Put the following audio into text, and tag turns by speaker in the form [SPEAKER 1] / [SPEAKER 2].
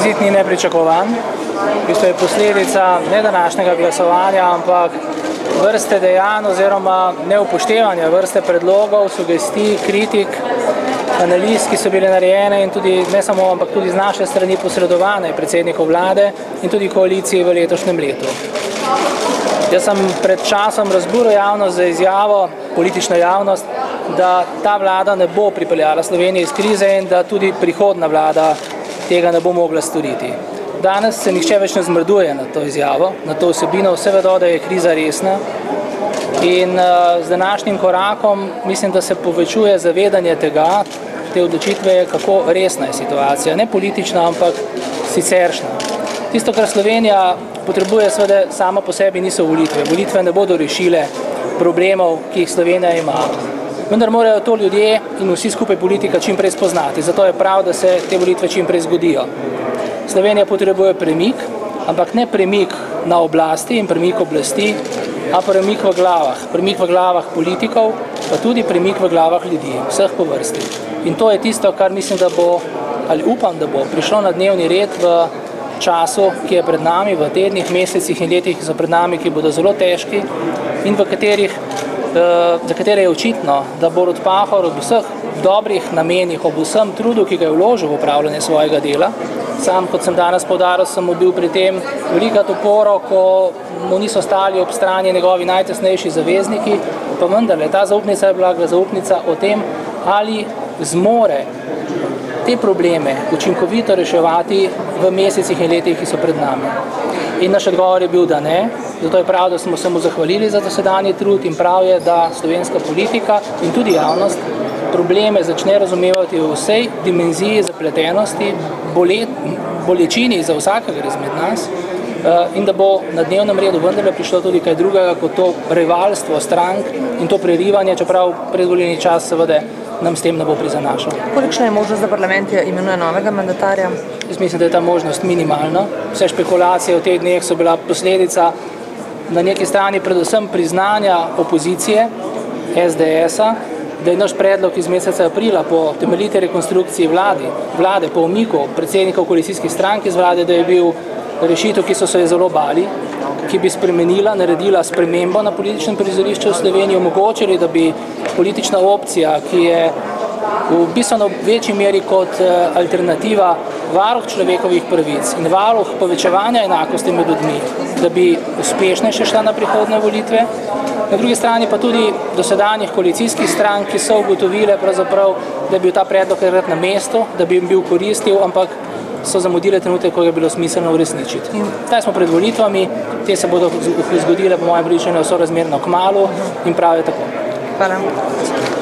[SPEAKER 1] Izid ni nepričakovan. V bistvu je posledica ne današnjega glasovanja, ampak vrste dejanj oziroma neupoštevanja vrste predlogov, sugestij, kritik, analiz, ki so bile narejene in tudi ne samo, ampak tudi z naše strani posredovane predsedniku vlade in tudi koaliciji v letošnjem letu. Jaz sem pred časom razburil javnost za izjavo, politično javnost, da ta vlada ne bo pripeljala Slovenije iz krize in da tudi prihodna vlada tega ne bo mogla storiti. Danes se nihče več ne zmrduje na to izjavo, na to vsebino, vse vedo, da je kriza resna in z današnjim korakom mislim, da se povečuje zavedanje tega, te odločitve, kako resna je situacija, ne politična, ampak siceršnja. Tisto, kar Slovenija potrebuje, seveda sama po sebi niso volitve. Volitve ne bodo rešile problemov, ki jih Slovenija ima. Vendar morajo to ljudje in vsi skupaj politika čim prej spoznati. Zato je prav, da se te volitve čim prej zgodijo. Slovenija potrebuje premik, ampak ne premik na oblasti in premik oblasti, a premik v glavah. Premik v glavah politikov, pa tudi premik v glavah ljudi, vseh po vrsti. In to je tisto, kar mislim, da bo, ali upam, da bo prišlo na dnevni red v času, ki je pred nami, v tednih, mesecih in letih, ki so pred nami, ki bodo zelo težki in v katerih, za katere je očitno, da Borut Pahor ob vseh dobrih namenih, ob vsem trudu, ki ga je vložil v upravljanje svojega dela. Sam, kot sem danes poudaril, sem mu bil pri tem velika opora, ko mu niso stali ob strani njegovi najtesnejši zavezniki, pa vendarle, ta zaupnica je bila zaupnica o tem, ali zmore te probleme učinkovito reševati v mesecih in letih, ki so pred nami. In naš odgovor je bil, da ne. Zato je prav, da smo se mu zahvalili za dosedanji trud in prav je, da slovenska politika in tudi javnost probleme začne razumevati v vsej dimenziji zapletenosti, bolečini za vsakega izmed nas in da bo na dnevnem redu vendarle prišlo tudi kaj drugega kot to rivalstvo strank in to prerivanje, čeprav predvolilni čas seveda nam s tem ne bo prizanašal.
[SPEAKER 2] Kolikšna je možnost, da parlament imenuje novega mandatarja?
[SPEAKER 1] Jaz mislim, da je ta možnost minimalna. Vse špekulacije v teh dneh so bila posledica na neki strani predvsem priznanja opozicije, SDS-a, da je naš predlog iz meseca aprila po temeljiti rekonstrukciji vlade po umiku predsednikov koalicijskih strank iz vlade, da je bil rešitev, ki so se zelo bali, ki bi spremenila, naredila spremembo na političnem prizorišču v Sloveniji, omogočili, da bi politična opcija, ki je v bistveno večji meri kot alternativa varuh človekovih pravic in varuh povečevanja enakosti med ljudmi, da bi uspešnejše šla na prihodnje volitve. Na drugi strani pa tudi dosedanjih koalicijskih strank, ki so ugotovile pravzaprav, da je bil ta predlog na mestu, da bi jim bil koristil, ampak so zamudile trenutek, ko je bilo smiselno uresničiti. Zdaj smo pred volitvami, te se bodo zgodile po mojem prepričanju sorazmerno kmalu in prav je tako.
[SPEAKER 2] Hvala.